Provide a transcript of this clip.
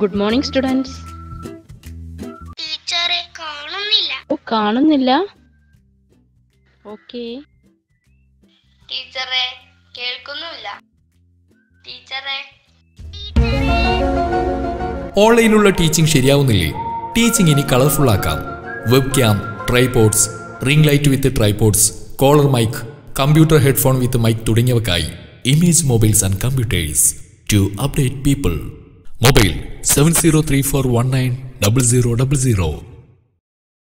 Good morning, students. ടീച്ചറെ കാണുന്നില്ല. കാണുന്നില്ല? ഓക്കേ. ടീച്ചറെ കേൾക്കുന്നില്ല. ടീച്ചറെ. ഓൺലൈനിലുള്ള ടീച്ചിങ് ശരിയാവുന്നില്ലേ? ടീച്ചിങ് ഇനി കളർഫുൾ ആക്കാം. Web cam, tripods, ring light with tripods, collar mic, computer headphone with mic തുടങ്ങിയവക്കായി image mobiles and computers to update people. Mobile 7034190000.